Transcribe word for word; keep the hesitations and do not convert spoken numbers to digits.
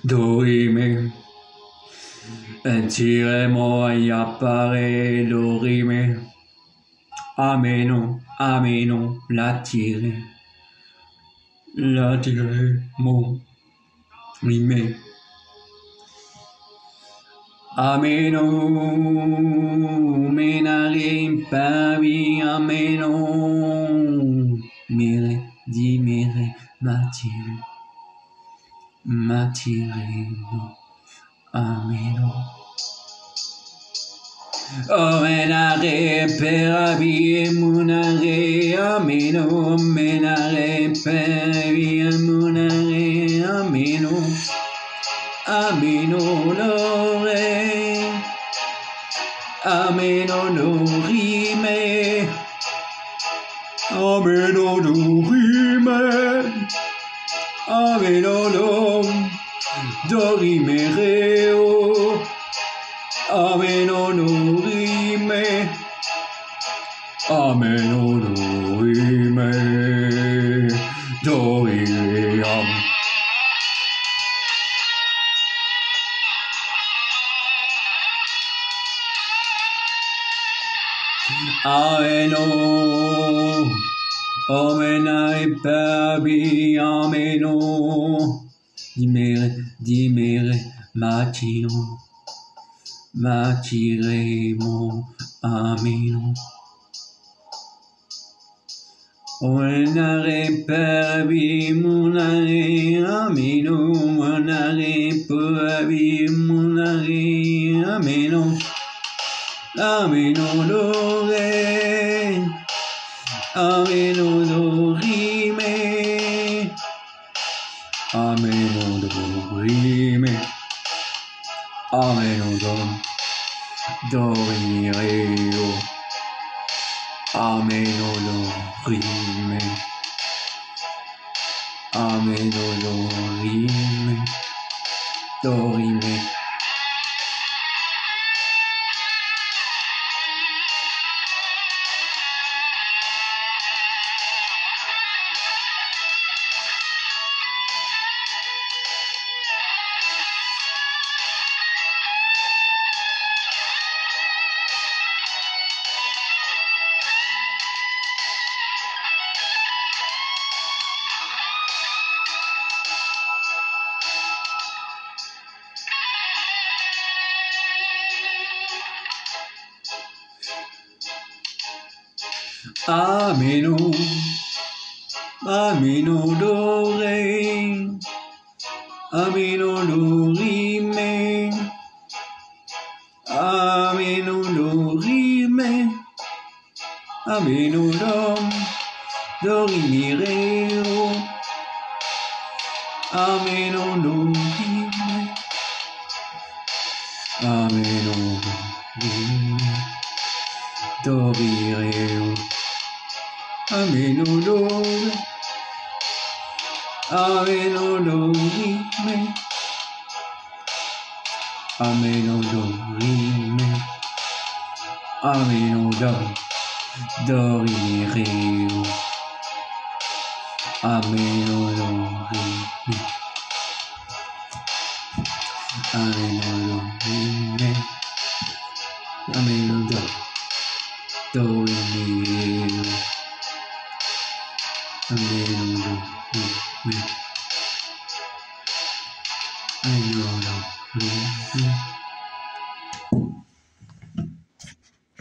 dorime, tiremo y appare dorime, ameno, ameno, la tire, la tire, mo, rime, ameno, menare, pavi, ameno, mire, di mire, matire, matiremo, ameno. O menare, peravi, munare, ameno, menare, peravi, munare, ameno, ameno, lore, ameno, lorime, ameno, lorime, ameno, lom, dorime, reo, ameno, lorime, ameno, lorime, doriam. Ameno, omenai pabi, ameno, dimere, dimere, matiro, matiremo, ameno. Omenare pabi, munare, ameno, munare pabi, munare, ameno. Ameno, lore, ameno, dorime, ameno, dorime, ameno, dom, dormireo, ameno, dorime, ameno, dorime, dorime. Ameno, ameno, dore, ameno, dorime, ameno, dorime, ameno, dom, dorimireo, ameno, dorime, ameno, dorime, dorireo. Ameno, dore, ameno, dorime, ameno, dorime, ameno, dom, dorireo, ameno, dorime, ameno, dorime, ameno, dom, dorireo. Ameno, dorime, ameno, dorime.